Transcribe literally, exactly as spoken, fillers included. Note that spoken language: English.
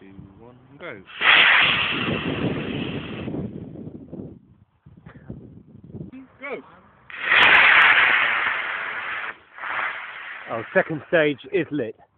two, one, go. Go. Oh, second stage is lit.